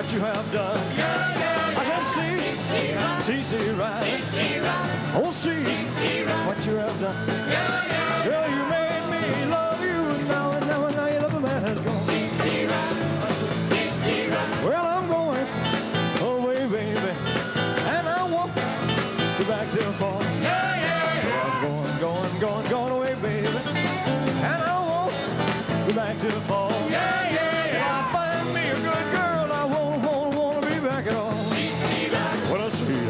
what you have done. I said, see, right. Oh, see what you have done. Girl, you made me love you, and now your love man has gone. Well, I'm going away, baby, and I won't be back till fall. I'm going away, baby, and I won't be back till fall. If I find me a good girl, I won't wanna be back at all. What else is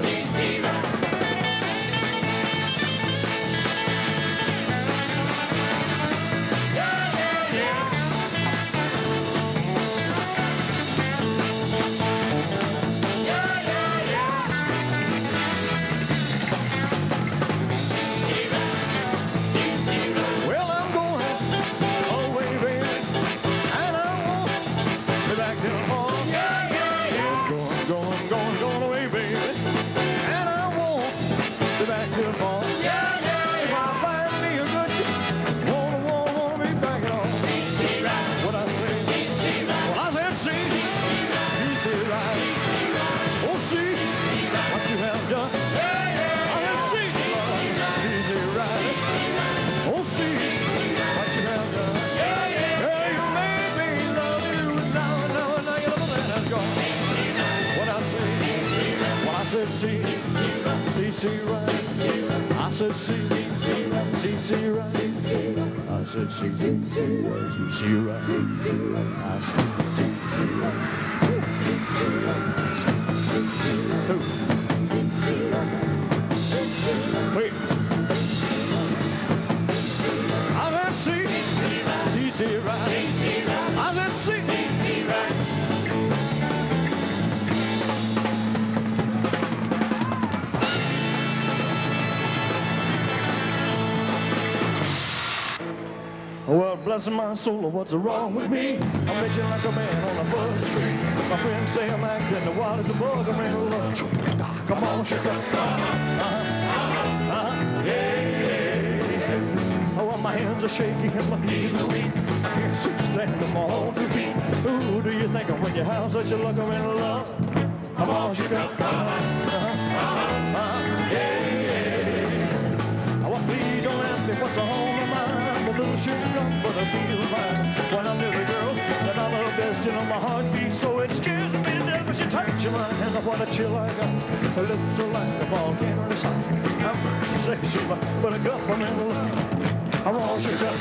see right. I said see right. I said see right. I said wait. I said see right. I said see right. Well, bless my soul, what's wrong with me? I'm itching like a man on a buzz tree. My friends say I'm acting the wild as a bug. I'm in love. Come on, sugar. Yeah. Oh, well, my hands are shaky and my knees are weak. I can't stand them on 2 feet. Who do you think of when you have such a look? I'm in love. Come on, sugar. Yeah. Oh, please don't ask me what's on my mind. A little sugar, but I feel fine when I'm near the girl that I love best. You know my heart beats so it scares me to death when she touches my hand. What a chill I got. Her lips are like a volcano in the sun. I'm sexy, but a gut from in the love. I'm all sugar.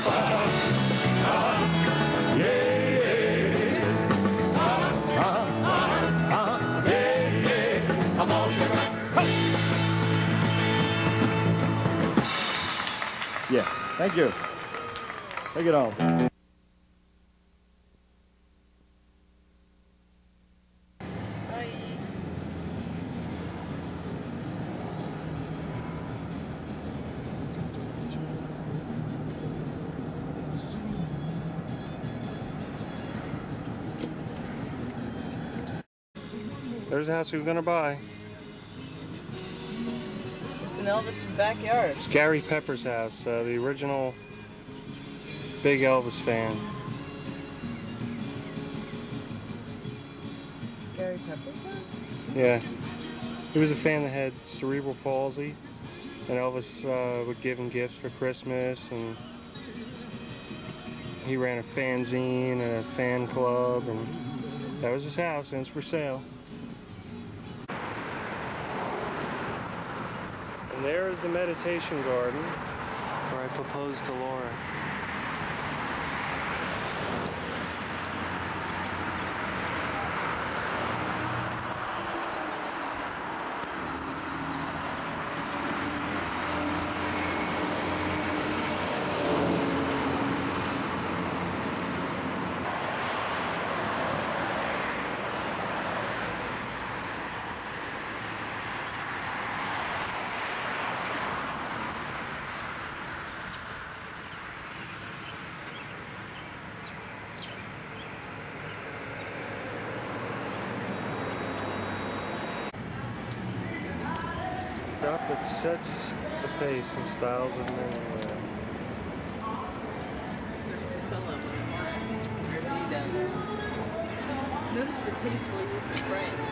Yeah. I'm all sugar. Yeah. Thank you. Take it off. There's the house we were gonna buy. It's in Elvis's backyard. It's Gary Pepper's house, the original big Elvis fan. It's Gary Pepper's house? Yeah. He was a fan that had cerebral palsy, and Elvis would give him gifts for Christmas, and he ran a fanzine and a fan club, and that was his house, and it's for sale. And there is the meditation garden where I proposed to Laura. Drop that sets the pace and styles of men. There's Priscilla. There's E down there. noticed the tasteful use of frames.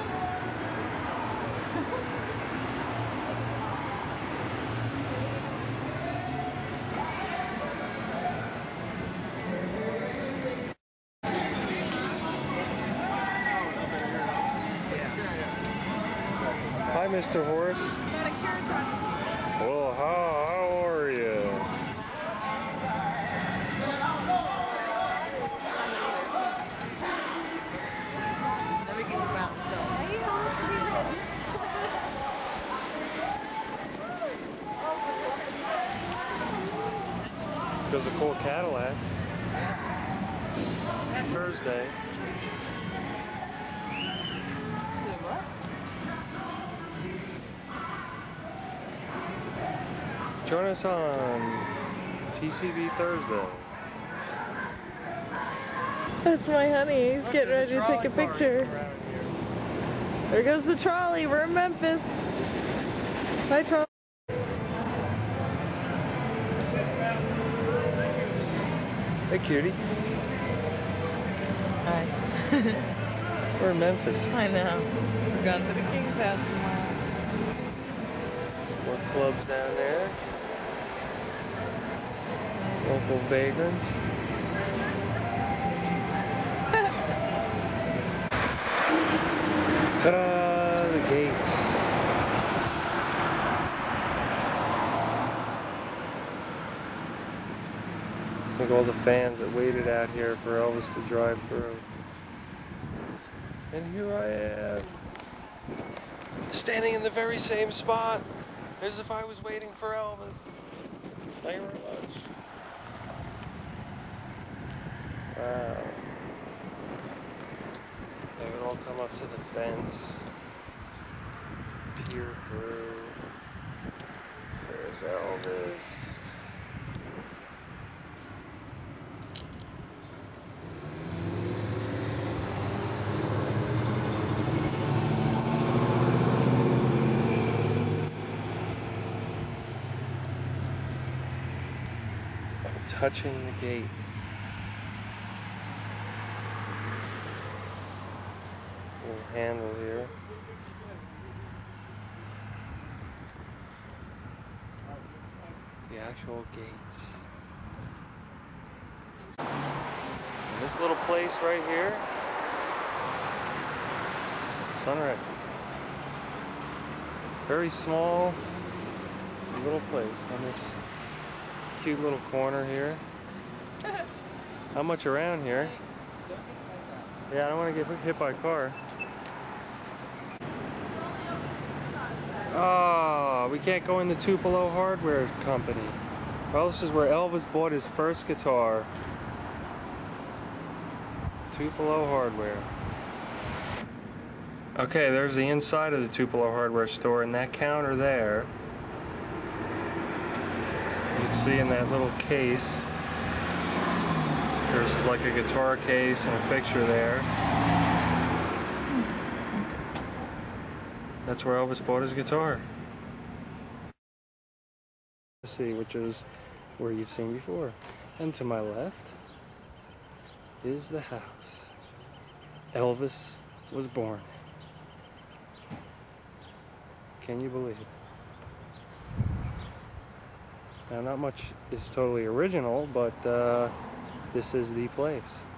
Hi, Mr. Horse. Well, how are you? Let me get you out and film. There's a cool Cadillac. Thursday. See what? Join us on TCV Thursday. That's my honey. He's Look, getting there's ready to take a trolley car picture. around here. There goes the trolley. We're in Memphis. Bye, trolley. Hey, cutie. Hi. We're in Memphis. I know. We're going to the King's house tomorrow. More clubs down there. Local vagrants. Ta-da! The gates. Look at all the fans that waited out here for Elvis to drive through. And here I am. Standing in the very same spot as if I was waiting for Elvis. Thank you very much. Wow. They would all come up to the fence, peer through. There's Elvis. I'm touching the gate. Little handle here. The actual gates. And this little place right here, Sunrise. Very small little place on this cute little corner here. Not much around here. Yeah, I don't want to get hit by a car. Oh, we can't go in the Tupelo Hardware Company. Well, this is where Elvis bought his first guitar. Tupelo Hardware. Okay, there's the inside of the Tupelo Hardware store, and that counter there, you can see in that little case, there's like a guitar case and a picture there. That's where Elvis bought his guitar. Let's see, which is where you've seen before. And to my left is the house Elvis was born in. Can you believe it? Now, not much is totally original, but this is the place.